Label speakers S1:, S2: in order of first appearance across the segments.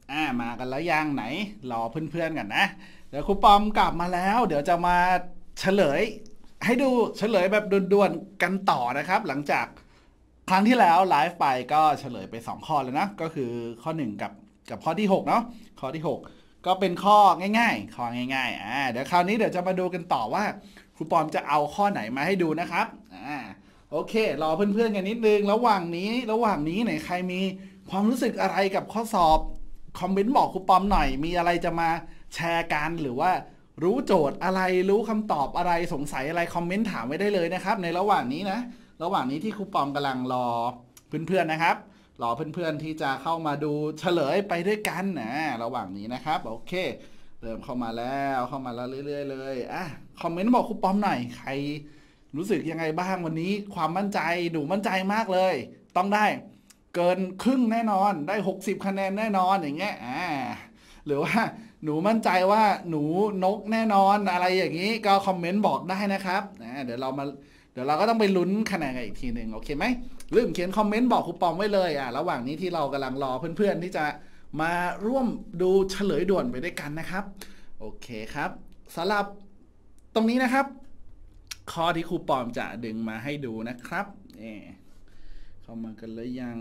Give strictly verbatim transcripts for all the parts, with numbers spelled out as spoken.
S1: อ่ามากันแล้วยังไหนรอเพื่อนๆกันนะเดี๋ยวครูปอมกลับมาแล้วเดี๋ยวจะมาเฉลยให้ดูเฉลยแบบด่วนๆกันต่อนะครับหลังจากครั้งที่แล้วไลฟ์ไปก็เฉลยไปสองข้อแล้วนะก็คือข้อหนึ่งกับกับข้อที่หกเนาะข้อที่หกก็เป็นข้อง่ายๆข้อง่ายๆอ่าเดี๋ยวคราวนี้เดี๋ยวจะมาดูกันต่อว่าครูปอมจะเอาข้อไหนมาให้ดูนะครับอ่าโอเครอเพื่อนๆกันนิดนึงระหว่างนี้ระหว่างนี้ไหนใครมีความรู้สึกอะไรกับข้อสอบคอมเมนต์บอกครูปอมหน่อยมีอะไรจะมาแชร์กันหรือว่ารู้โจทย์อะไรรู้คำตอบอะไรสงสัยอะไรคอมเมนต์ถามไว้ได้เลยนะครับในระหว่างนี้นะระหว่างนี้ที่ครูปอมกำลังรอเพื่อนๆนะครับรอเพื่อนๆที่จะเข้ามาดูเฉลยไปด้วยกันนะระหว่างนี้นะครับโอเคเริ่มเข้ามาแล้วเข้ามาแล้วเรื่อยๆเลยอ่ะคอมเมนต์บอกครูปอมหน่อยใครรู้สึกยังไงบ้างวันนี้ความมั่นใจหนูมั่นใจมากเลยต้องได้เกินครึ่งแน่นอนได้หกสิบคะแนนแน่นอนอย่างเงี้ยอ่าหรือว่าหนูมั่นใจว่าหนูนกแน่นอนอะไรอย่างนี้ก็คอมเมนต์บอกได้นะครับอ่าเดี๋ยวเรามาเดี๋ยวเราก็ต้องไปลุ้นคะแนนกันอีกทีหนึ่งโอเคไหมลืมเขียนคอมเมนต์บอกครูปอมไว้เลยอ่าระหว่างนี้ที่เรากำลังรอเพื่อนๆที่จะมาร่วมดูเฉลยด่วนไปด้วยกันนะครับโอเคครับสำหรับตรงนี้นะครับข้อที่ครูปอมจะดึงมาให้ดูนะครับนี่เข้ามากันเลยยัง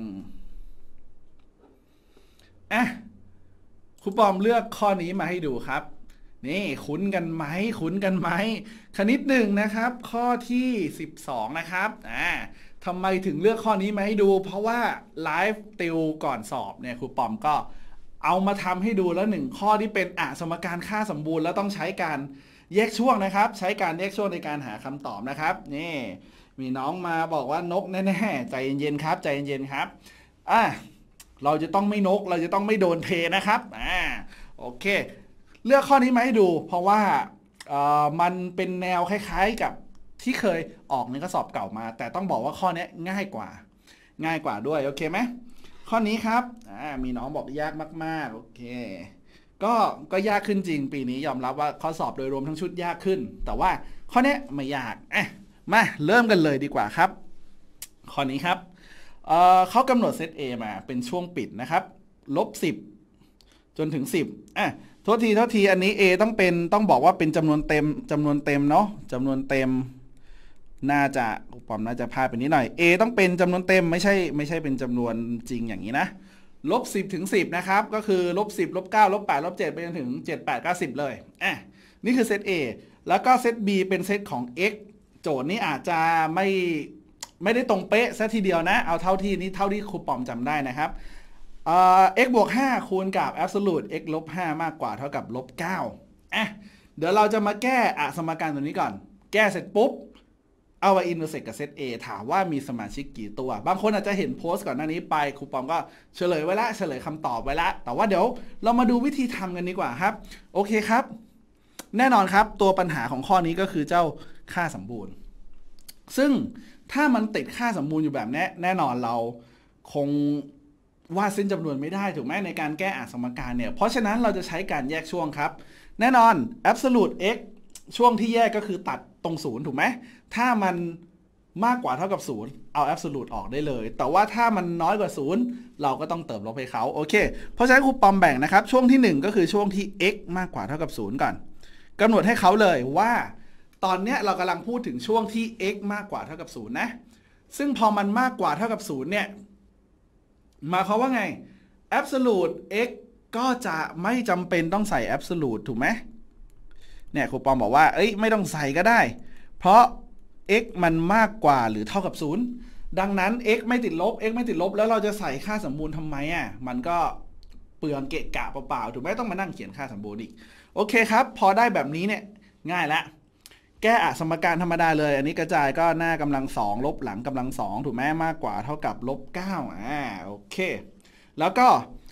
S1: อ่ะครูปอมเลือกข้อนี้มาให้ดูครับนี่คุ้นกันไหมคุ้นกันไหมคณิตหนึ่งนะครับข้อที่สิบสองนะครับอ่าทำไมถึงเลือกข้อนี้มาให้ดูเพราะว่าไลฟ์ติวก่อนสอบเนี่ยครูปอมก็เอามาทำให้ดูแล้วหนึ่งข้อที่เป็นอะสมการค่าสมบูรณ์แล้วต้องใช้การแยกช่วงนะครับใช้การแยกช่วงในการหาคำตอบนะครับนี่มีน้องมาบอกว่านกแน่ๆใจเย็นๆครับใจเย็นๆครับอ่ะเราจะต้องไม่นกเราจะต้องไม่โดนเทนะครับอ่าโอเคเลือกข้อนี้มาให้ดูเพราะว่าเอ่อมันเป็นแนวคล้ายๆกับที่เคยออกในข้อสอบเก่ามาแต่ต้องบอกว่าข้อนี้ง่ายกว่าง่ายกว่าด้วยโอเคไหมข้อนี้ครับอ่ามีน้องบอกยากมากๆโอเคก็ก็ยากขึ้นจริงปีนี้ยอมรับว่าข้อสอบโดยรวมทั้งชุดยากขึ้นแต่ว่าข้อนี้ไม่ยากอ่ะมาเริ่มกันเลยดีกว่าครับข้อนี้ครับเอ่อเขากำหนดเซต A มาเป็นช่วงปิดนะครับลบสิบจนถึงสิบอ่ะโทษทีโทษทีอันนี้ A ต้องเป็นต้องบอกว่าเป็นจำนวนเต็มจำนวนเต็มเนาะจำนวนเต็มน่าจะปอมน่าจะพลาดไปนิดหน่อย A ต้องเป็นจำนวนเต็มไม่ใช่ไม่ใช่เป็นจำนวนจริงอย่างนี้นะลบสิบถึงสิบนะครับก็คือลบสิบลบเก้าลบแปดลบเจ็ดไปจนถึงเจ็ด แปด เก้า สิบเลยอ่ะนี่คือเซต A แล้วก็เซต B เป็นเซตของ x โจทย์นี้อาจจะไม่ไม่ได้ตรงเป๊ะซะทีเดียวนะเอาเท่าที่นี้เท่าที่ครูปอมจำได้นะครับเอ่อ x บวกห้าคูณกับ absolute x ลบห้ามากกว่าเท่ากับลบเก้าอ่ะเดี๋ยวเราจะมาแก้อะสมการตัวนี้ก่อนแก้เสร็จปุ๊บเอาไปอินเตอร์เซกกับเซต A ถามว่ามีสมาชิกกี่ตัวบางคนอาจจะเห็นโพสต์ก่อนหน้านี้ไปครูปอมก็เฉลยไว้ละเฉลยคำตอบไว้ละแต่ว่าเดี๋ยวเรามาดูวิธีทำกันดีกว่าครับโอเคครับแน่นอนครับตัวปัญหาของข้อนี้ก็คือเจ้าค่าสมบูรณ์ซึ่งถ้ามันติดค่าสมบูรณ์อยู่แบบนี้แน่นอนเราคงวาดเส้นจำนวนไม่ได้ถูกไหมในการแก้อะสมการเนี่ยเพราะฉะนั้นเราจะใช้การแยกช่วงครับแน่นอน absolute x ช่วงที่แยกก็คือตัดตรงศูนย์ถูกไหมถ้ามันมากกว่าเท่ากับศูนย์เอา absolute ออกได้เลยแต่ว่าถ้ามันน้อยกว่าศูนย์เราก็ต้องเติมลบให้เขาโอเคเพราะฉะนั้นครูปอมแบ่งนะครับช่วงที่หนึ่งก็คือช่วงที่ x มากกว่าเท่ากับศูนย์ก่อนกำหนดให้เขาเลยว่าตอนนี้เรากำลังพูดถึงช่วงที่ x มากกว่าเท่ากับศูนย์นะซึ่งพอมันมากกว่าเท่ากับศูนย์เนี่ยหมายความว่าไง absolute x ก็จะไม่จำเป็นต้องใส่ absolute ถูกไหมเนี่ยครูปอมบอกว่าเอ้ยไม่ต้องใส่ก็ได้เพราะ x มันมากกว่าหรือเท่ากับศูนย์ดังนั้น x ไม่ติดลบ x ไม่ติดลบแล้วเราจะใส่ค่าสมบูรณ์ทำไมอ่ะมันก็เปลืองเกะกะเปล่าๆถูกไหมต้องมานั่งเขียนค่าสมบูรณ์อีกโอเคครับพอได้แบบนี้เนี่ยง่ายละแก้อะสมการธรรมดาเลยอันนี้กระจายก็หน้ากำลังสองลบหลังกำลังสองถูกไหมมากกว่าเท่ากับลบเก้าอ่าโอเคแล้วก็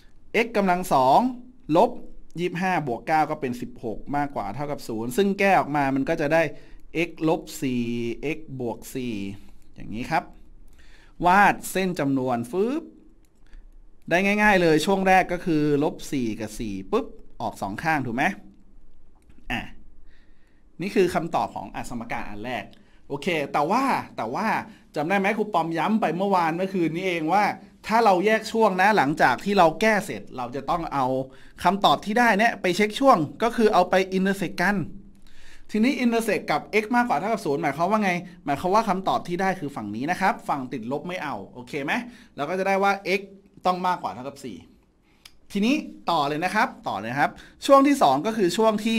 S1: x กำลังสองลบยี่สิบห้าบวกเก้าก็เป็นสิบหกมากกว่าเท่ากับศูนย์ซึ่งแก้ออกมามันก็จะได้ x ลบสี่ x บวกสี่อย่างนี้ครับวาดเส้นจำนวนฟึบได้ง่ายๆเลยช่วงแรกก็คือลบสี่กับสี่ปุ๊บออกสองข้างถูกไหมอ่ะนี่คือคำตอบของอะสมการอันแรกโอเคแต่ว่าแต่ว่าจำได้ไหมครูปอมย้ำไปเมื่อวานเมื่อคืนนี้เองว่าถ้าเราแยกช่วงนะหลังจากที่เราแก้เสร็จเราจะต้องเอาคำตอบที่ได้เนี่ยไปเช็คช่วงก็คือเอาไป intersect กันทีนี้ intersect กับ x มากกว่าเท่ากับศูนย์หมายความว่าไงหมายความว่าคำตอบที่ได้คือฝั่งนี้นะครับฝั่งติดลบไม่เอาโอเคไหมเราก็จะได้ว่า x ต้องมากกว่าเท่ากับสี่ทีนี้ต่อเลยนะครับต่อเลยครับช่วงที่สองก็คือช่วงที่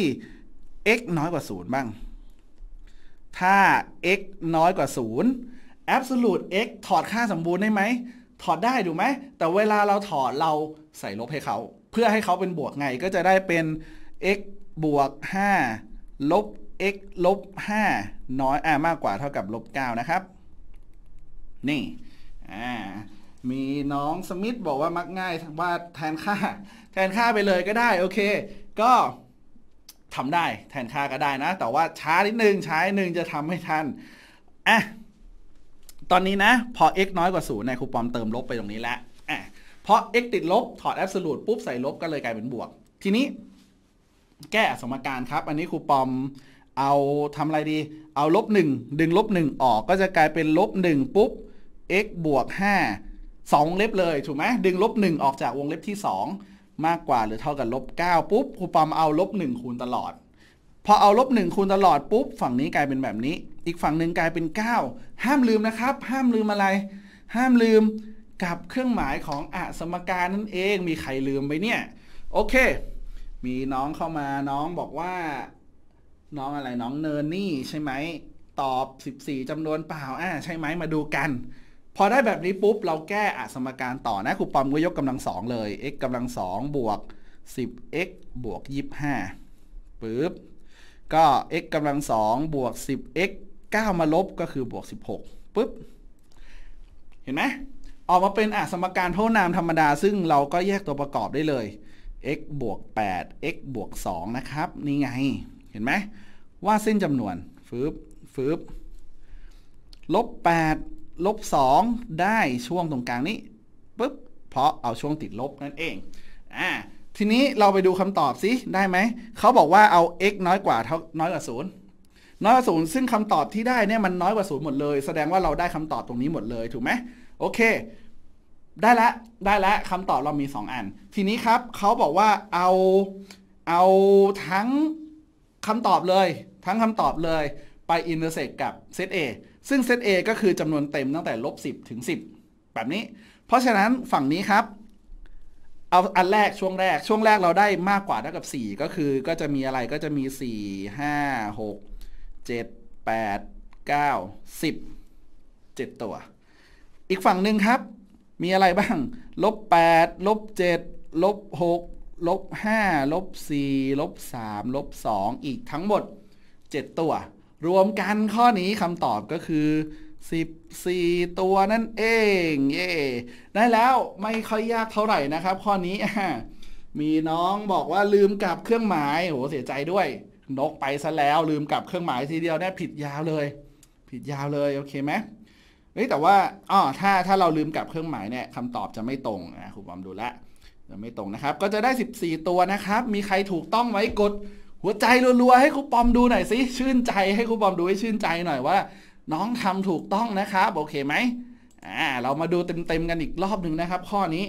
S1: x น้อยกว่าศูนย์บ้างถ้า x น้อยกว่าศูนย์ absolute x ถอดค่าสมบูรณ์ได้ไหมถอดได้ถูกไหมแต่เวลาเราถอดเราใส่ลบให้เขาเพื่อให้เขาเป็นบวกไงก็จะได้เป็น x บวกห้าลบ x ลบห้าน้อยอ่ามากกว่าเท่ากับลบเก้านะครับนี่อ่ามีน้องสมิธบอกว่ามักง่ายว่าแทนค่าแทนค่าไปเลยก็ได้โอเคก็ทำได้แทนค่าก็ได้นะแต่ว่าช้านิดนึงช้านิดนึงจะทำให้ทันอ่ะตอนนี้นะพอ x น้อยกว่าศูนย์เนี่ยครูปอมเติมลบไปตรงนี้แล้วอ่ะเพราะ x ติดลบถอด absolute ปุ๊บใส่ลบก็เลยกลายเป็นบวกทีนี้แก้สมการครับอันนี้ครูปอมเอาทำอะไรดีเอาลบหนึ่งดึงลบหนึ่งออกก็จะกลายเป็นลบหนึ่งปุ๊บ x บวกห้าสองวงเล็บเลยถูกไหมดึงลบหนึ่งออกจากวงเล็บที่สองมากกว่าหรือเท่ากับลบเก้าปุ๊บครูปอมเอาลบหนึ่งคูณตลอดพอเอาลบหนึ่งคูณตลอดปุ๊บฝั่งนี้กลายเป็นแบบนี้อีกฝั่งหนึ่งกลายเป็นเก้าห้ามลืมนะครับห้ามลืมอะไรห้ามลืมกับเครื่องหมายของอสมการนั่นเองมีใครลืมไปเนี่ยโอเคมีน้องเข้ามาน้องบอกว่าน้องอะไรน้องเนิร์นี่ใช่ไหมตอบสิบสี่จำนวนเปล่าอ่าใช่ไหมมาดูกันพอได้แบบนี้ปุ๊บเราแก้อสมการต่อนะครูปอมก็ยกกำลังสองเลย x กำลังสองบวก สิบ x บวก ยี่สิบห้าปึ๊บก็ x กำลังสองบวก สิบ x เก้ามาลบก็คือบวกสิบหกปึ๊บเห็นไหมออกมาเป็นอสมการพหุนามธรรมดาซึ่งเราก็แยกตัวประกอบได้เลย x บวก แปด x บวกสองนะครับนี่ไงเห็นไหมว่าเส้นจำนวนฟืบฟืบลบแปดลบสองได้ช่วงตรงกลางนี้ปึ๊บเพราะเอาช่วงติดลบนั่นเองอ่าทีนี้เราไปดูคำตอบสิได้ไหมเขาบอกว่าเอา x น้อยกว่าเท่าน้อยกว่าศูนย์น้อยกว่าศูนย์ซึ่งคำตอบที่ได้เนี่ยมันน้อยกว่าศูนย์หมดเลยแสดงว่าเราได้คำตอบตรงนี้หมดเลยถูกไหมโอเคได้ละได้ละคำตอบเรามีสองอันทีนี้ครับเขาบอกว่าเอาเอาทั้งคำตอบเลยทั้งคำตอบเลยไป intersect กับเซต A ซึ่งเซต A ก็คือจำนวนเต็มตั้งแต่ลบสิบถึงสิบแบบนี้เพราะฉะนั้นฝั่งนี้ครับเอาอันแรกช่วงแรกช่วงแรกเราได้มากกว่าเท่ากับสี่ก็คือก็จะมีอะไรก็จะมีสี่ ห้า หก เจ็ด แปด เก้า สิบ เจ็ดตัวอีกฝั่งหนึ่งครับมีอะไรบ้างลบแปดลบเจ็ดลบหกลบห้าลบสี่ลบสามลบสองอีกทั้งหมดเจ็ดตัวรวมกันข้อนี้คำตอบก็คือสิบสี่ตัวนั่นเองเย่ได้แล้วไม่ค่อยยากเท่าไหร่นะครับข้อนี้มีน้องบอกว่าลืมกลับเครื่องหมายโหเสียใจด้วยนกไปซะแล้วลืมกลับเครื่องหมายทีเดียวเนี่ยผิดยาวเลยผิดยาวเลยโอเคไหมเฮ้ยแต่ว่าอ๋อถ้าถ้าเราลืมกลับเครื่องหมายเนี่ยคำตอบจะไม่ตรงนะครูบอมดูแลจะไม่ตรงนะครับก็จะได้สิบสี่ตัวนะครับมีใครถูกต้องไหมกดหัวใจรัวๆให้ครูปอมดูหน่อยสิชื่นใจให้ครูปอมดูให้ชื่นใจหน่อยว่าน้องทำถูกต้องนะครับโอเคไหมอ่าเรามาดูเต็มๆกันอีกรอบหนึ่งนะครับข้อนี้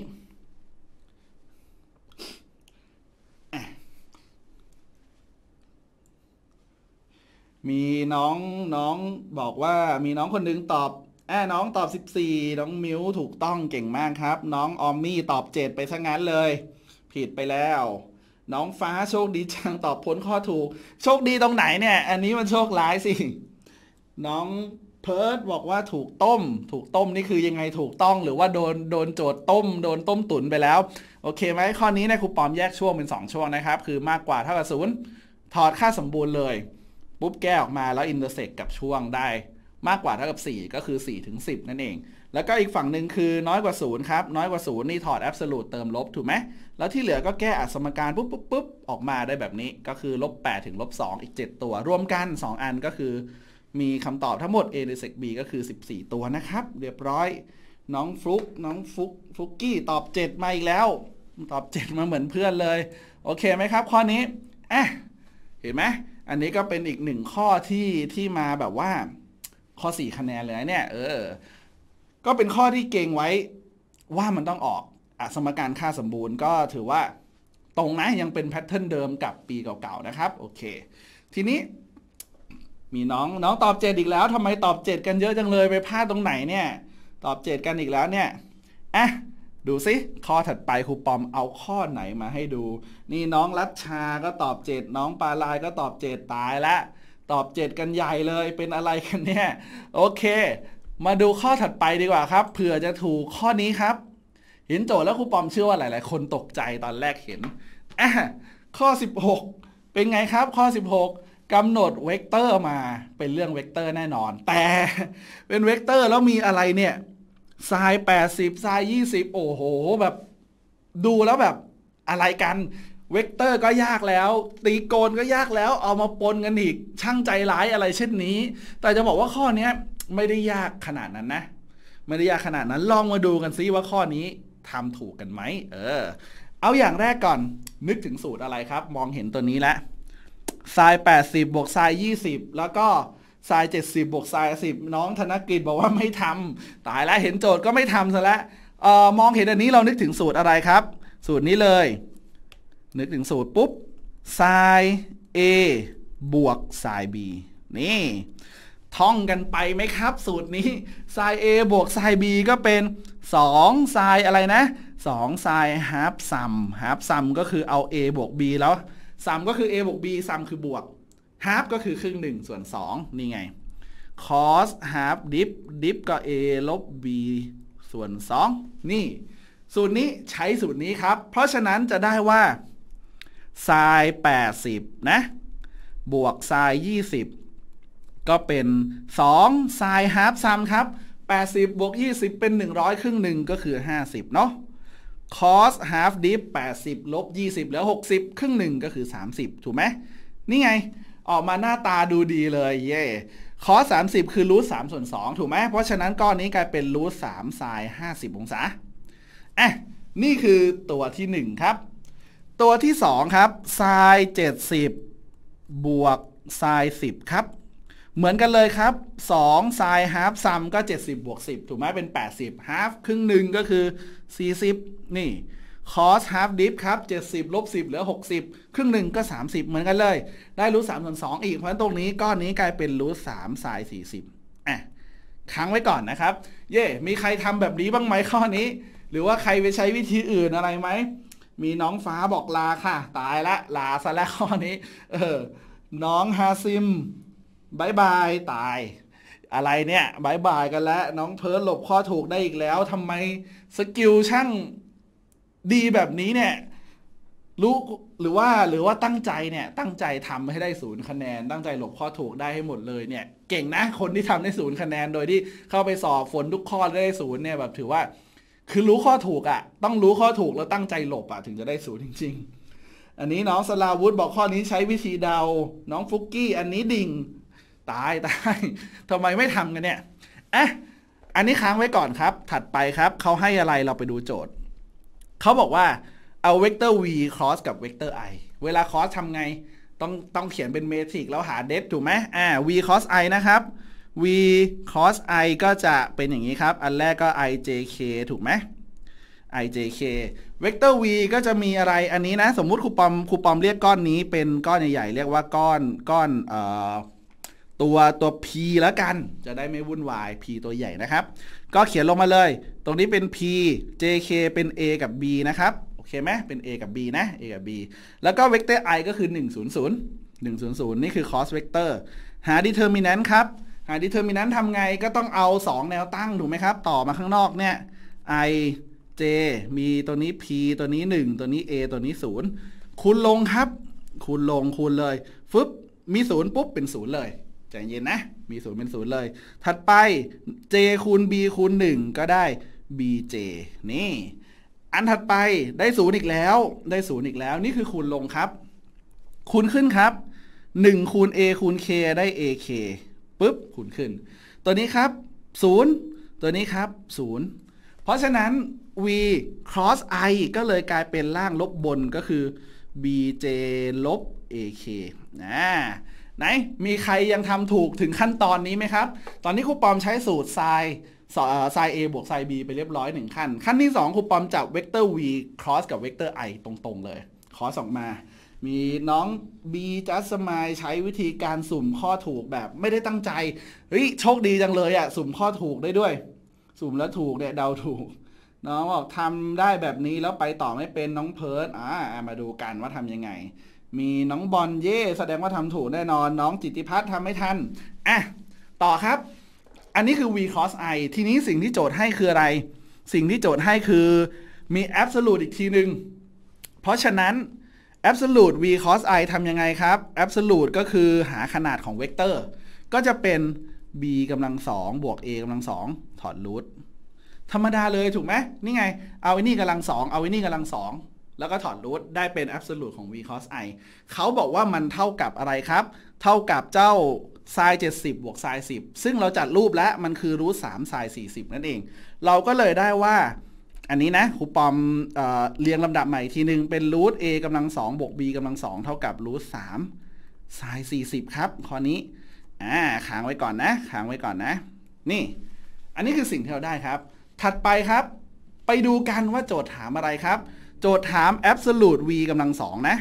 S1: มีน้องน้องบอกว่ามีน้องคนนึงตอบอ่าน้องตอบสิบสี่น้องมิวถูกต้องเก่งมากครับน้องออมมี่ตอบเจ็ดไปซะงั้นเลยผิดไปแล้วน้องฟ้าโชคดีจังตอบพ้นข้อถูกโชคดีตรงไหนเนี่ยอันนี้มันโชคร้ายสิน้องเพิร์ดบอกว่าถูกต้มถูกต้มนี่คือยังไงถูกต้องหรือว่าโดนโดนโจทย์ต้มโดนต้มตุ๋นไปแล้วโอเคไหมข้อนี้เนี่ยครูปอมแยกช่วงเป็นสองช่วงนะครับคือมากกว่าเท่ากับศูนย์ถอดค่าสมบูรณ์เลยปุ๊บแก้ออกมาแล้ว intersect กับช่วงได้มากกว่าเท่ากับสี่ก็คือสี่ถึงสิบนั่นเองแล้วก็อีกฝั่งหนึ่งคือน้อยกว่าศูนย์ครับน้อยกว่าศูนย์นี่ถอด absolute เติมลบถูกไหมแล้วที่เหลือก็แก้อสมการปุ๊บปุ๊บปุ๊บออกมาได้แบบนี้ก็คือลบแปดถึงลบสองอีกเจ็ดตัวรวมกันสองอันก็คือมีคำตอบทั้งหมด A intersect B ก็คือสิบสี่ตัวนะครับเรียบร้อยน้องฟลุกน้องฟลุกฟลุกกี้ตอบเจ็ดมาอีกแล้วตอบเจ็ดมาเหมือนเพื่อนเลยโอเคไหมครับข้อนี้อ่ะเห็นไหมอันนี้ก็เป็นอีกหนึ่งข้อที่ที่มาแบบว่าข้อสี่คะแนนเลยเนี่ยเออก็เป็นข้อที่เก่งไว้ว่ามันต้องออกอสมการค่าสมบูรณ์ก็ถือว่าตรงนะยังเป็นแพทเทิร์นเดิมกับปีเก่าๆนะครับโอเคทีนี้มีน้องน้องตอบเจ็ดอีกแล้วทำไมตอบเจ็ดกันเยอะจังเลยไปพลาดตรงไหนเนี่ยตอบเจ็ดกันอีกแล้วเนี่ยอ่ะดูสิข้อถัดไปครูปอมเอาข้อไหนมาให้ดูนี่น้องรัชชาก็ตอบเจ็ดน้องปาลายก็ตอบเจ็ดตายละตอบเจ็ดกันใหญ่เลยเป็นอะไรกันเนี่ยโอเคมาดูข้อถัดไปดีกว่าครับเผื่อจะถูกข้อนี้ครับเห็นโจทย์แล้วครูปอมเชื่อว่าหลายๆคนตกใจตอนแรกเห็นอ่ะข้อสิบหกเป็นไงครับข้อสิบหกกำหนดเวกเตอร์มาเป็นเรื่องเวกเตอร์แน่นอนแต่เป็นเวกเตอร์แล้วมีอะไรเนี่ยไซน์แปดสิบไซน์ยี่สิบโอ้โหแบบดูแล้วแบบอะไรกันเวกเตอร์ก็ยากแล้วตีโกณก็ยากแล้วเอามาปนกันอีกช่างใจร้ายอะไรเช่นนี้แต่จะบอกว่าข้อนี้ไม่ได้ยากขนาดนั้นนะไม่ได้ยากขนาดนั้นลองมาดูกันซิว่าข้อนี้ทำถูกกันไหมเออเอาอย่างแรกก่อนนึกถึงสูตรอะไรครับมองเห็นตัวนี้แล้วไซน์แปดสิบบวกไซน์ยี่สิบแล้วก็ไซน์เจ็ดสิบบวกไซน์สิบน้องธนกฤษบอกว่าไม่ทำตายแล้วเห็นโจทย์ก็ไม่ทำซะแล้วเอ่อมองเห็นอันนี้เรานึกถึงสูตรอะไรครับสูตรนี้เลยนึกถึงสูตรปุ๊บไซน์ A บวกไซน์ B นี่ท่องกันไปไหมครับสูตรนี้ไซน์ A บวกไซน์ B ก็เป็นสองไซน์อะไรนะสองไซน์ half sum half sum ก็คือเอา A บวก B แล้ว sum ก็คือ A บวก B sum คือบวก half ก็คือครึ่งหนึ่งส่วนสองนี่ไง cos half dip dip ก็ A ลบ B ส่วนสองนี่สูตรนี้ใช้สูตรนี้ครับเพราะฉะนั้นจะได้ว่าไซน์แปดสิบนะบวกไซน์ยี่สิบก็เป็นสองไซน์ half sum ครับแปดสิบบวกยี่สิบเป็นหนึ่งร้อยครึ่งหนึ่งก็คือห้าสิบเนาะ cos half dip แปดสิบลบยี่สิบเหลือหกสิบครึ่งหนึ่งก็คือสามสิบถูกไหมนี่ไงออกมาหน้าตาดูดีเลยเย่ cos สามสิบคือรูทสามส่วนสองถูกไหมเพราะฉะนั้นก้อนนี้กลายเป็นรูทสามไซน์ห้าสิบองศาอ่ะนี่คือตัวที่หนึ่งครับตัวที่สองครับไซน์เจ็ดสิบบวกไซน์สิบครับเหมือนกันเลยครับสองไซน์ half sum ก็เจ็ดสิบบวกสิบถูกไหมเป็นแปดสิบ half ครึ่งหนึ่งก็คือสี่สิบนี่ cos half dip ครับเจ็ดสิบลบสิบเหลือหกสิบครึ่งหนึ่งก็สามสิบเหมือนกันเลยได้รูทสามส่วนสองอีกเพราะฉะนั้นตรงนี้ก้อนนี้กลายเป็นรูทสามไซน์สี่สิบอ่ะค้างไว้ก่อนนะครับเย่มีใครทำแบบนี้บ้างไหมข้อนี้หรือว่าใครไปใช้วิธีอื่นอะไรไหมมีน้องฟ้าบอกลาค่ะตายละลาซะแล้วข้อนี้เออน้องฮาซิมบายบายตายอะไรเนี่ยบายบายกันแล้วน้องเพิร์ลหลบข้อถูกได้อีกแล้วทำไมสกิลช่างดีแบบนี้เนี่ยรู้หรือว่าหรือว่าตั้งใจเนี่ยตั้งใจทำให้ได้ศูนย์คะแนนตั้งใจหลบข้อถูกได้ให้หมดเลยเนี่ยเก่งนะคนที่ทำได้ศูนย์คะแนนโดยที่เข้าไปสอบฝนทุกข้อได้ศูนย์เนี่ยแบบถือว่าคือรู้ข้อถูกอ่ะต้องรู้ข้อถูกแล้วตั้งใจหลบอ่ะถึงจะได้ศูนย์จริงๆอันนี้น้องสลาวุธบอกข้อนี้ใช้วิธีเดาน้องฟุกกี้อันนี้ดิ่งตายตายทำไมไม่ทำกันเนี่ยอ่ะอันนี้ค้างไว้ก่อนครับถัดไปครับเขาให้อะไรเราไปดูโจทย์เขาบอกว่าเอาเวกเตอร์ v cross กับเวกเตอร์ i เวลา cross ทำไงต้องต้องเขียนเป็นเมทริกแล้วหาเดฟถูกไหมอ่า v cross i นะครับ v cross i ก็จะเป็นอย่างนี้ครับอันแรกก็ ijk ถูกไหม ijk เวกเตอร์ v ก็จะมีอะไรอันนี้นะสมมุติครูปอมครูปอมเรียกก้อนนี้เป็นก้อนใหญ่ๆเรียกว่าก้อนก้อนเอ่อตัวตัว p แล้วกันจะได้ไม่วุ่นวาย p ตัวใหญ่นะครับก็เขียนลงมาเลยตรงนี้เป็น p jk เป็น a กับ b นะครับโอเคไหมเป็น a กับ b นะ a กับ b แล้วก็เวกเตอร์ i ก็คือหนึ่ง ศูนย์ ศูนย์ หนึ่ง ศูนย์ ศูนย์นี่คือ cross vector หา determinant ครับหา determinant ทำไงก็ต้องเอาสองแนวตั้งถูกไหมครับต่อมาข้างนอกเนี่ย i j มีตัวนี้ p ตัวนี้หนึ่งตัวนี้ a ตัวนี้ศูนย์คูณลงครับคูณลงคูณเลยฟึบมีศูนย์ปุ๊บเป็นศูนย์เลยใจเย็นนะมีศูนย์เป็นศูนย์เลยถัดไป j คูณ b คูณหนึ่งก็ได้ bj นี่อันถัดไปได้ศูนย์อีกแล้วได้ศูนย์อีกแล้วนี่คือคูณลงครับคูณขึ้นครับหนึ่งคูณ a คูณ k ได้ ak ปุ๊บคูณขึ้นตัวนี้ครับศูนย์ตัวนี้ครับศูนย์เพราะฉะนั้น v cross i ก็เลยกลายเป็นล่างลบบนก็คือ bj ลบ ak นะไหนมีใครยังทำถูกถึงขั้นตอนนี้ไหมครับตอนนี้ครูปอมใช้สูตรไซน์ไซน์ A บวกไซน์ B ไปเรียบร้อยหนึ่งขั้นขั้นที่สองครูปอมจับเวกเตอร์ v cross กับเวกเตอร์ i ตรงๆเลยคอสออกมามีน้อง B จัสมายใช้วิธีการสุ่มข้อถูกแบบไม่ได้ตั้งใจเฮ้ยโชคดีจังเลยอะสุ่มข้อถูกได้ด้วยสุ่มแล้วถูกเนี่ยเดาถูกน้องบอกทำได้แบบนี้แล้วไปต่อไม่เป็นน้องเพิร์ดอ่ามาดูกันว่าทำยังไงมีน้องบอลเย่แสดงว่าทำถูกแน่นอนน้องจิตติพัฒน์ทำไม่ทันอ่ะต่อครับอันนี้คือ v cross i ทีนี้สิ่งที่โจทย์ให้คืออะไรสิ่งที่โจทย์ให้คือมี absolute อีกทีหนึ่งเพราะฉะนั้น absolute v cross i ทำยังไงครับ absolute ก็คือหาขนาดของเวกเตอร์ก็จะเป็น b กำลังสองบวก a กำลังสองถอดรูทธรรมดาเลยถูกไหมนี่ไงเอาไอ้นี่กำลังสองเอาไอ้นี่กำลังสองแล้วก็ถอดรูทได้เป็น absolute ของ v cos i เขาบอกว่ามันเท่ากับอะไรครับเท่ากับเจ้า sin เจ็ดสิบบวก sin สิบซึ่งเราจัดรูปแล้วมันคือรูทสาม sin สี่สิบนั่นเองเราก็เลยได้ว่าอันนี้นะครูปอมเอ่อเรียงลำดับใหม่ทีนึงเป็นรูท a กำลังสองบวก b กำลังสองเท่ากับรูทสาม sin สี่สิบครับข้อนี้อ่าค้างไว้ก่อนนะค้างไว้ก่อนนะนี่อันนี้คือสิ่งที่เราได้ครับถัดไปครับไปดูกันว่าโจทย์ถามอะไรครับโจทย์ถาม absolute v กำลังสองนะ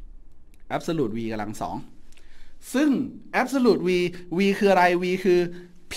S1: absolute v กำลังสองซึ่ง absolute v v คืออะไร v คือ p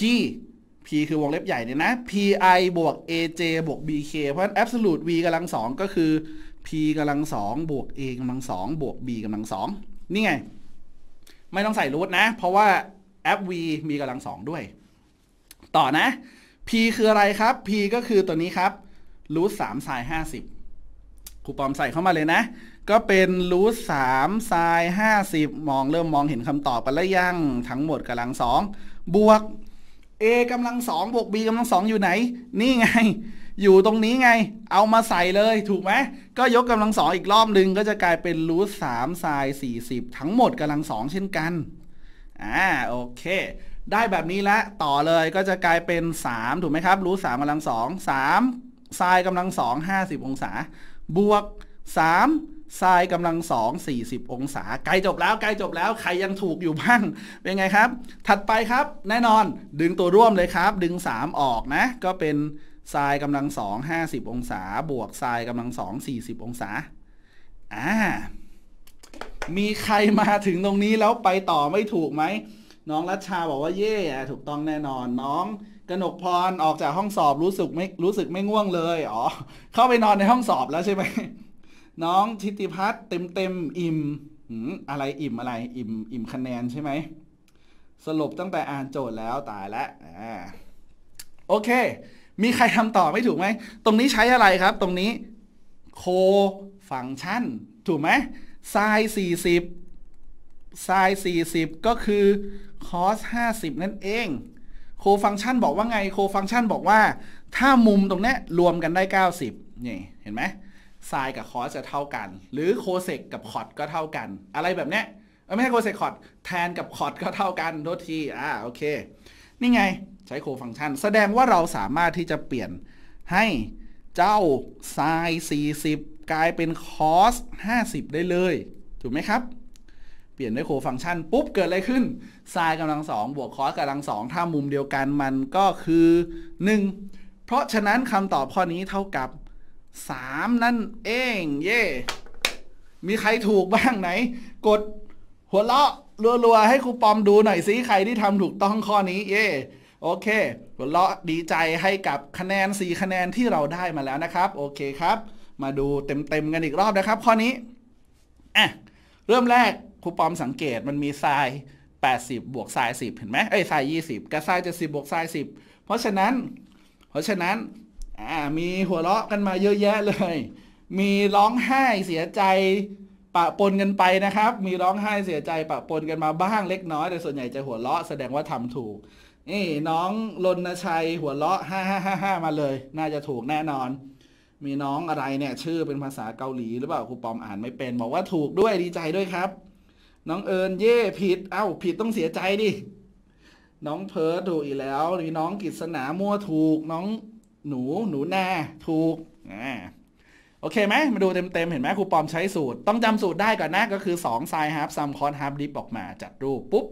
S1: p คือวงเล็บใหญ่เนี่ยนะ pi บวก aj บวก bk เพราะฉะนั้น absolute v กำลังสองก็คือ p กำลังสองบวก a กำลังสองบวก b กำลังสองนี่ไงไม่ต้องใส่รูทนะเพราะว่า f v มีกำลังสองด้วยต่อนะp คืออะไรครับ p ก็คือตัวนี้ครับรูทสามไซน์ห้าสิบครูปอมใส่เข้ามาเลยนะก็เป็นรูทสามไซน์ห้าสิบมองเริ่มมองเห็นคำตอบกันแล้วยังทั้งหมดกำลังสองบวก a กำลังสองบวก b กำลังสองอยู่ไหนนี่ไงอยู่ตรงนี้ไงเอามาใส่เลยถูกไหมก็ยกกำลังสองอีกรอบหนึ่งก็จะกลายเป็นรูทสามไซน์สี่สิบทั้งหมดกำลังสองเช่นกันอ่าโอเคได้แบบนี้แล้วต่อเลยก็จะกลายเป็นสามถูกไหมครับรูทสามกำลังสอง สามไซน์กำลังสองห้าสิบองศาบวกสามไซน์กำลังสองสี่สิบองศาใกล้จบแล้วใกล้จบแล้วใครยังถูกอยู่บ้างเป็นไงครับถัดไปครับแน่นอนดึงตัวร่วมเลยครับดึงสามออกนะก็เป็นไซน์กำลังสองห้าสิบองศาบวกไซน์กำลังสองสี่สิบองศาอ่ามีใครมาถึงตรงนี้แล้วไปต่อไม่ถูกไหมน้องรัชชาบอกว่าเย่ถูกต้องแน่นอนน้องกนกพรออกจากห้องสอบรู้สึกไม่รู้สึกไม่ง่วงเลยอ๋อเข้าไปนอนในห้องสอบแล้วใช่ไหมน้องทิติพัฒน์เต็มเต็มอิ่มอะไรอิ่มอะไรอิ่มอิ่มคะแนนใช่ไหมสรุปตั้งแต่อ่านโจทย์แล้วตายแล้วอ่าโอเคมีใครทำต่อไม่ถูกไหมตรงนี้ใช้อะไรครับตรงนี้โคฟังก์ชันถูกไหมไซน์สี่สิบไซน์สี่สิบก็คือคอสห้าสิบนั่นเองโคฟังก์ชันบอกว่าไงโคฟังก์ชันบอกว่าถ้ามุมตรงนี้รวมกันได้เก้าสิบนี่เห็นไหมไซน์กับคอสจะเท่ากันหรือโคเซกกับคอตก็เท่ากันอะไรแบบเนี้ยไม่ใช่โคเซกคอตแทนกับคอตก็เท่ากันโทษทีอ่าโอเคนี่ไงใช้โคฟังก์ชันแสดงว่าเราสามารถที่จะเปลี่ยนให้เจ้าไซน์สี่สิบกลายเป็นคอสห้าสิบได้เลยถูกไหมครับเปลี่ยนด้วยโคฟังก์ชันปุ๊บเกิดอะไรขึ้นไซน์กำลังสองบวกคอสกำลังสองถ้ามุมเดียวกันมันก็คือหนึ่งเพราะฉะนั้นคำตอบข้อนี้เท่ากับสามนั่นเองเย่มีใครถูกบ้างไหนกดหัวเราะรัวๆให้ครูปอมดูหน่อยสิใครที่ทำถูกต้องข้อนี้เย่โอเคหัวเราะดีใจให้กับคะแนนสี่คะแนนที่เราได้มาแล้วนะครับโอเคครับมาดูเต็มๆกันอีกรอบนะครับข้อนี้อ่ะเริ่มแรกครูปอมสังเกตมันมีไซน์แปดสิบบวกไซน์สิบเห็นไหมเอ้ยไซน์ยี่สิบกับไซน์เจ็ดสิบบวกไซน์สิบเพราะฉะนั้นเพราะฉะนั้นอ่ามีหัวเราะกันมาเยอะแยะเลยมีร้องไห้เสียใจปะปนกันไปนะครับมีร้องไห้เสียใจปะปนกันมาบ้างเล็กน้อยแต่ส่วนใหญ่จะหัวเราะแสดงว่าทำถูกนี่น้องรณชัยหัวเราะห้าห้าห้าห้ามาเลยน่าจะถูกแน่นอนมีน้องอะไรเนี่ยชื่อเป็นภาษาเกาหลีหรือเปล่าครูปอมอ่านไม่เป็นบอกว่าถูกด้วยดีใจด้วยครับน้องเอิญเย่ผิดเอ้าผิดต้องเสียใจดิน้องเพิร์ดถูกอีกแล้วมีน้องกฤษณามั่วถูกน้องหนูหนูนาถูกอ่าโอเคไหมมาดูเต็มๆเห็นไหมครูปอมใช้สูตรต้องจำสูตรได้ก่อนนะก็คือสองไซน์ฮาร์ฟซัมคอสฮาร์ฟดิฟออกมาจัดรูปปุ๊บ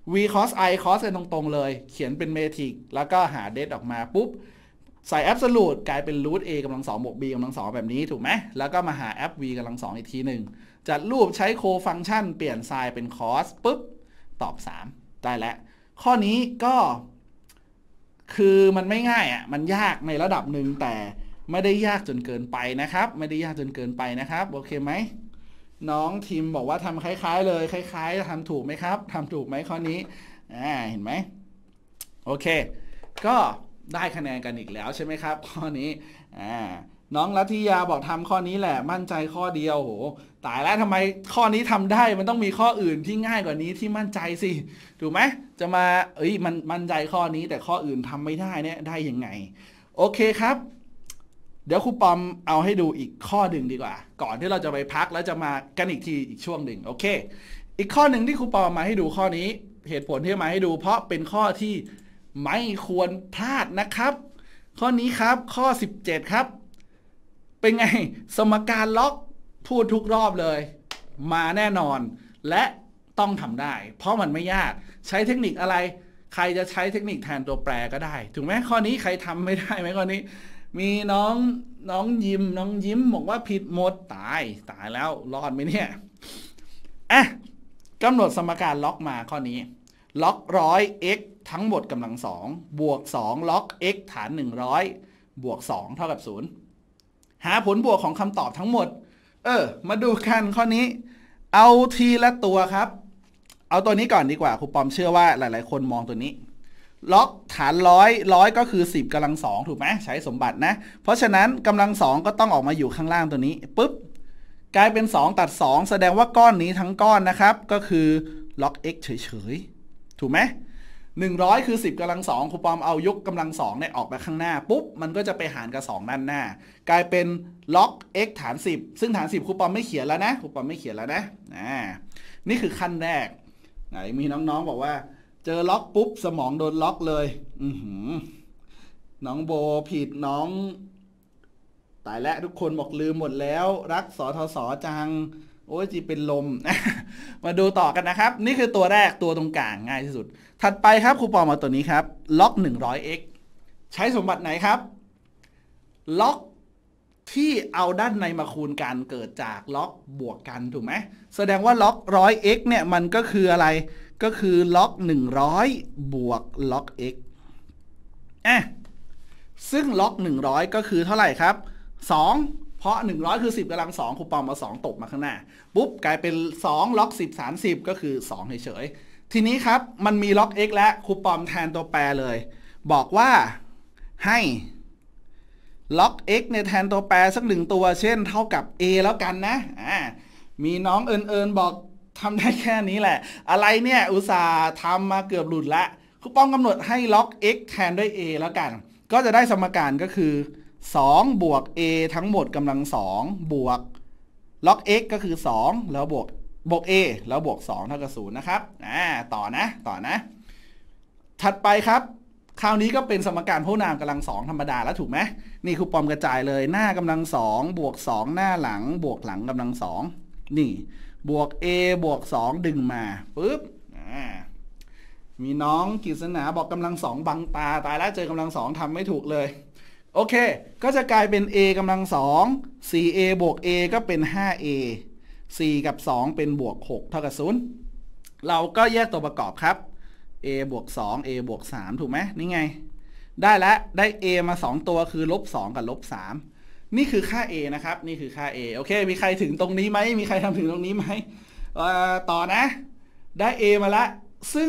S1: v cos i cos กันตรงๆเลยเขียนเป็นเมทริกแล้วก็หาเดทออกมาปุ๊บใส่ absolute กลายเป็น root a กำลังสองบวก b กำลังสองแบบนี้ถูกไหมแล้วก็มาหา f v กำลังสองอีกทีหนึ่งจัดรูปใช้โคฟังก์ชันเปลี่ยนไซน์เป็น cos ปุ๊บตอบสามได้แล้วข้อนี้ก็คือมันไม่ง่ายอ่ะมันยากในระดับหนึ่งแต่ไม่ได้ยากจนเกินไปนะครับไม่ได้ยากจนเกินไปนะครับโอเคไหมน้องทีมบอกว่าทำคล้ายๆเลยคล้ายๆทำถูกไหมครับทำถูกไหมข้อนี้อ่าเห็นไหมโอเคก็ได้คะแนนกันอีกแล้วใช่ไหมครับข้อนี้อ่าน้องลัทธิยาบอกทำข้อนี้แหละมั่นใจข้อเดียวโหตายแล้วทำไมข้อนี้ทำได้มันต้องมีข้ออื่นที่ง่ายกว่านี้ที่มั่นใจสิถูกไหมจะมาเอ้ยมันมั่นใจข้อนี้แต่ข้ออื่นทำไม่ได้เนี่ยได้ยังไงโอเคครับเดี๋ยวครูปอมเอาให้ดูอีกข้อหนึ่งดีกว่าก่อนที่เราจะไปพักแล้วจะมากันอีกทีอีกช่วงหนึ่งโอเคอีกข้อหนึ่งที่ครูปอมมาให้ดูข้อนี้เหตุผลที่มาให้ดูเพราะเป็นข้อที่ไม่ควรพลาดนะครับข้อนี้ครับข้อสิบเจ็ดครับเป็นไงสมการล็อกพูดทุกรอบเลยมาแน่นอนและต้องทำได้เพราะมันไม่ยากใช้เทคนิคอะไรใครจะใช้เทคนิคแทนตัวแปรก็ได้ถูกไหมข้อนี้ใครทำไม่ได้ไหมข้อนี้มีน้องน้องยิ้มน้องยิ้มบอกว่าผิดหมดตายตายแล้วรอดไหมเนี่ยอ่ะกำหนดสมการล็อกมาข้อนี้ล็อกร้อย x ทั้งหมดกำลังสองบวกสองล็อก x ฐานหนึ่งร้อยบวกสองเท่ากับศูนย์หาผลบวกของคำตอบทั้งหมดเออมาดูกันข้อนี้เอาทีละตัวครับเอาตัวนี้ก่อนดีกว่าครูปอมเชื่อว่าหลายๆคนมองตัวนี้ล็อกฐานร้อยร้อยก็คือสิบกำลังสองถูกไหมใช้สมบัตินะเพราะฉะนั้นกำลังสองก็ต้องออกมาอยู่ข้างล่างตัวนี้ปุ๊บกลายเป็นสองตัดสองแสดงว่าก้อนนี้ทั้งก้อนนะครับก็คือล็อก x เฉยๆถูกไหมหนึ่งร้อยคือสิบกำลังสองครูปอมเอายกกำลังสองเนี่ยออกไปข้างหน้าปุ๊บมันก็จะไปหารกับสองด้านหน้ากลายเป็นล็อก x ฐานสิบซึ่งฐานสิบครูปอมไม่เขียนแล้วนะครูปอมไม่เขียนแล้วนะอ่านี่คือขั้นแรกไหนมีน้องๆบอกว่าเจอล็อกปุ๊บสมองโดนล็อกเลยอือหือน้องโบผิดน้องตายแล้วทุกคนบอกลืมหมดแล้วรักสทศจังโอ้ยจีเป็นลม มาดูต่อกันนะครับนี่คือตัวแรกตัวตรงกลางง่ายที่สุดถัดไปครับครูปอมมาตัวนี้ครับล็อกหนึ่งร้อย x ใช้สมบัติไหนครับล็อกที่เอาด้านในมาคูณกันเกิดจากล็อกบวกกันถูกไหมแสดงว่าล็อก หนึ่งร้อย x เนี่ยมันก็คืออะไรก็คือล็อกหนึ่งร้อยบวกล็อก x อ่ะซึ่งล็อกหนึ่งร้อยก็คือเท่าไหร่ครับสองเพราะหนึ่งร้อยคือสิบกำลังสองครูปอมมาสองตกมาข้างหน้าปุ๊บกลายเป็นสองล็อกสิบ สามสิบก็คือสองเฉยๆทีนี้ครับมันมีล็อก x และครูปอมแทนตัวแปรเลยบอกว่าให้ล็อก x ในแทนตัวแปรสักหนึ่งตัวเช่นเท่ากับ a แล้วกันนะอ่ามีน้องเอิญเอิญบอกทำได้แค่นี้แหละอะไรเนี่ยอุตส่าห์ทำมาเกือบหลุดละครูปอมกำหนดให้ล็อก x แทนด้วย a แล้วกันก็จะได้สมการก็คือสองบวก a ทั้งหมดกำลังสองบวกล็อก x ก็คือสองแล้วบวกบวก a แล้วบวกสองเท่ากับศูนย์นะครับอ่าต่อนะต่อนะถัดไปครับคราวนี้ก็เป็นสมการพหุนามกำลังสองธรรมดาแล้วถูกไหมนี่ครูปอมกระจายเลยหน้ากำลังสองบวกสองหน้าหลังบวกหลังกำลังสองนี่บวก a บวกสองดึงมาปุ๊บอ่ามีน้องกฤษณาบอกกำลังสองบังตาตายแล้วเจอกำลังสองทำไม่ถูกเลยโอเคก็จะกลายเป็น a กำลังสอง สี่ a บวก a ก็เป็น ห้า a สี่กับสองเป็นบวกหกเท่ากับศูนย์เราก็แยกตัวประกอบครับ a บวกสอง a บวกสามถูกไหมนี่ไงได้แล้วได้ a มาสองตัวคือลบสองกับลบสามนี่คือค่า a นะครับนี่คือค่า a โอเคมีใครถึงตรงนี้ไหมมีใครทำถึงตรงนี้ไหมต่อนะได้ a มาแล้วซึ่ง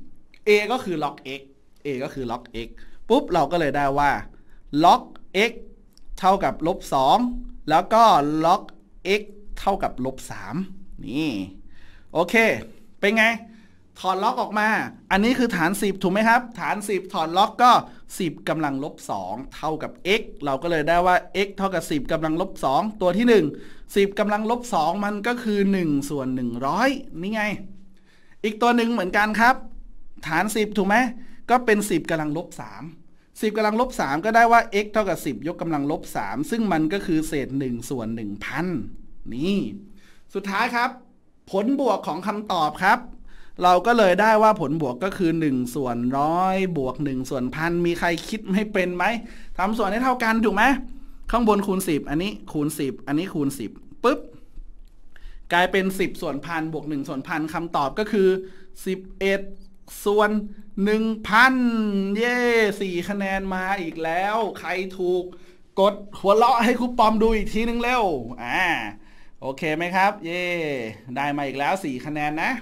S1: a ก็คือล็อก x a ก็คือล็อก x ปุ๊บเราก็เลยได้ว่าล็อก x เท่ากับลบสองแล้วก็ล็อก x เท่ากับลบสามนี่โอเคเป็นไงถอดล็อกออกมาอันนี้คือฐานสิบถูกไหมครับฐานสิบถอดล็อกก็สิบกำลังลบสองเท่ากับ x เราก็เลยได้ว่า x เท่ากับสิบกำลังลบสองตัวที่หนึ่ง สิบกำลังลบสองมันก็คือหนึ่งส่วนหนึ่งร้อยนี่ไงอีกตัวหนึ่งเหมือนกันครับฐานสิบถูกไหมก็เป็นสิบกำลังลบสามสิบกำลังลบสามก็ได้ว่า x เท่ากับสิบยกกำลังลบสามซึ่งมันก็คือเศษหนึ่งส่วน หนึ่งพัน นี่สุดท้ายครับผลบวกของคำตอบครับเราก็เลยได้ว่าผลบวกก็คือหนึ่งส่วนร้อยบวกหนึ่งส่วนพันมีใครคิดไม่เป็นไหมทำส่วนให้เท่ากันถูกไหมข้างบนคูณสิบอันนี้คูณสิบอันนี้คูณสิบปุ๊บกลายเป็นสิบส่วนพันบวกหนึ่งส่วนพันคำตอบก็คือสิบเอ็ดส่วนหนึ่งพันเย่สี่คะแนนมาอีกแล้วใครถูกกดหัวเราะให้ครูปอมดูอีกทีนึงเร็วอ่าโอเคไหมครับเย่ได้มาอีกแล้วสี่คะแนนนะ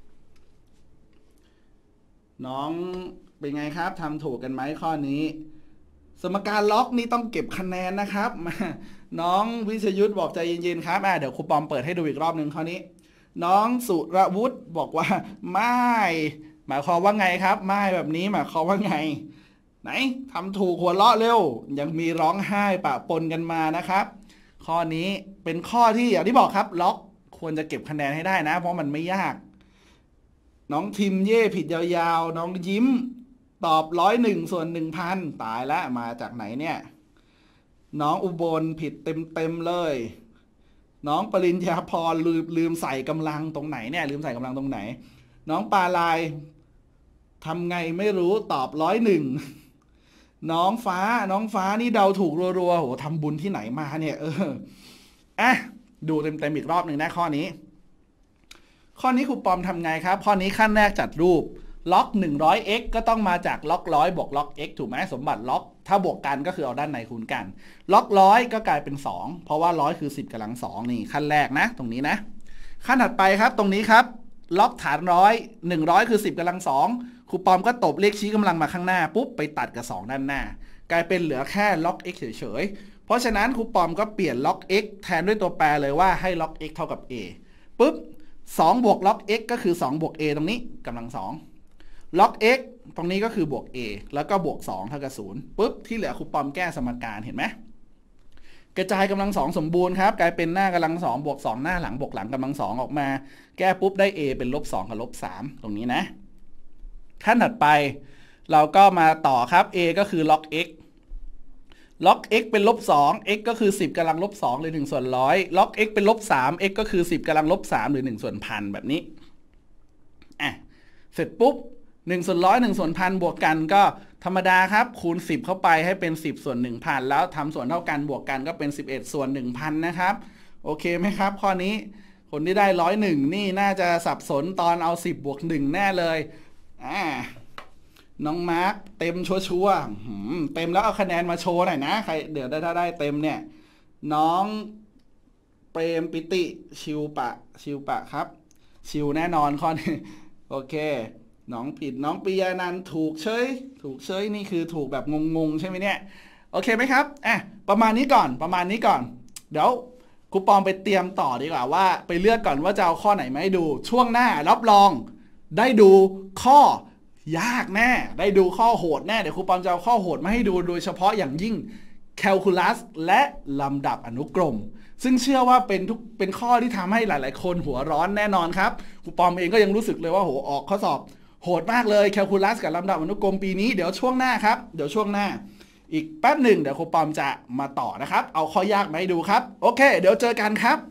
S1: น้องเป็นไงครับทำถูกกันไหมข้อนี้สมการล็อกนี่ต้องเก็บคะแนนนะครับน้องวิชยุทธบอกใจเย็นๆครับอ่าเดี๋ยวครูปอมเปิดให้ดูอีกรอบหนึ่งข้อนี้น้องสุรวุฒิบอกว่าไม่หมายความว่าไงครับไม่แบบนี้หมายความว่าไงไหนทำถูกหัวเราะเร็วยังมีร้องไห้ปะปนกันมานะครับข้อนี้เป็นข้อที่อย่างที่บอกครับล็อกควรจะเก็บคะแนนให้ได้นะเพราะมันไม่ยากน้องทิมเย่ผิดยาวๆน้องยิ้มตอบร้อยหนึ่งส่วนหนึ่งพันตายแล้วมาจากไหนเนี่ยน้องอุบลผิดเต็มๆเลยน้องปริญญาพรลืมลืมใส่กำลังตรงไหนเนี่ยลืมใส่กำลังตรงไหนน้องปาลายทำไงไม่รู้ตอบร้อยหนึ่งน้องฟ้าน้องฟ้านี่เดาถูกรัวๆโหทำบุญที่ไหนมาเนี่ยเอออ่ะดูเต็มๆอีกรอบหนึ่งนะข้อนี้ข้อนี้ครูปอมทำไงครับข้อนี้ขั้นแรกจัดรูปล็อก หนึ่งร้อยเอ็กซ์ ก็ต้องมาจากล็อกร้อยบวกล็อก x ถูกไหมสมบัติล็อกถ้าบวกกันก็คือเอาด้านในคูณกันล็อกร้อยก็กลายเป็นสองเพราะว่าร้อยคือสิบกำลังสองนี่ขั้นแรกนะตรงนี้นะขั้นถัดไปครับตรงนี้ครับล็อกฐานร้อยหนึ่งร้อยคือสิบกำลังสองครูปอมก็ตบเลขชี้กำลังมาข้างหน้าปุ๊บไปตัดกับสองด้านหน้ากลายเป็นเหลือแค่ล็อก x เฉยๆเพราะฉะนั้นครูปอมก็เปลี่ยนล็อก x แทนด้วยตัวแปรเลยว่าให้ล็อก x เท่ากับ a ปุ๊บสองบวกล็อก x ก็คือสองบวก a ตรงนี้กำลังสองล็อก x ตรงนี้ก็คือบวก a แล้วก็บวกสองเท่ากับศูนย์ปุ๊บที่เหลือครูปอมแก้สมการเห็นไหมกระจายกำลังสองสมบูรณ์ครับกลายเป็นหน้ากำลังสองบวกสองหน้าหลังบวกหลังกำลังสองออกมาแก้ปุ๊บได้ a เป็นลบสองกับลบสามตรงนี้นะขั้นถัดไปเราก็มาต่อครับ a ก็คือล็อก x ล็อก x เป็นลบสอง x ก็คือสิบกำลังลบสองหรือหนึ่งส่วนร้อยล็อก x เป็นลบสาม x ก็คือสิบกำลังลบสามหรือหนึ่งส่วนพันแบบนี้อ่ะเสร็จปุ๊บหนึ่งส่วนร้อยหนึ่งส่วนพันบวกกันก็ธรรมดาครับคูณสิบเข้าไปให้เป็นสิบส่วนหนึ่งพันแล้วทำส่วนเท่ากันบวกกันก็เป็นสิบเอ็ดส่วนหนึ่งพันนะครับโอเคไหมครับข้อนี้คนที่ได้ร้อยหนึ่งนี่น่าจะสับสนตอนเอาสิบบวกหนึ่งแน่เลยอ่าน้องมาร์คเต็มชัวร์ๆเต็มแล้วเอาคะแนนมาโชว์หน่อยนะใครเดี๋ยวได้ถ้าได้เต็มเนี่ยน้องเปรมปิติชิวปะชิวปะครับชิวแน่นอนข้อนี้โอเคน้องผิดน้องปิยานันท์ถูกเฉยถูกเฉยนี่คือถูกแบบงงๆใช่ไหมเนี่ยโอเคไหมครับอ่ะประมาณนี้ก่อนประมาณนี้ก่อนเดี๋ยวครูปอมไปเตรียมต่อดีกว่าว่าไปเลือกก่อนว่าจะเอาข้อไหนมาให้ดูช่วงหน้ารับรองได้ดูข้อยากแน่ได้ดูข้อโหดแน่เดี๋ยวครูปอมจะเอาข้อโหดมาให้ดูโดยเฉพาะอย่างยิ่งแคลคูลัสและลำดับอนุกรมซึ่งเชื่อว่าเป็นทุกเป็นข้อที่ทำให้หลายๆคนหัวร้อนแน่นอนครับครูปอมเองก็ยังรู้สึกเลยว่าโหออกข้อสอบโหดมากเลยแคลคูลัสกับลำดับอนุกรมปีนี้เดี๋ยวช่วงหน้าครับเดี๋ยวช่วงหน้าอีกแป๊บหนึ่งเดี๋ยวครูปอมจะมาต่อนะครับเอาข้อยากมาให้ดูครับโอเคเดี๋ยวเจอกันครับ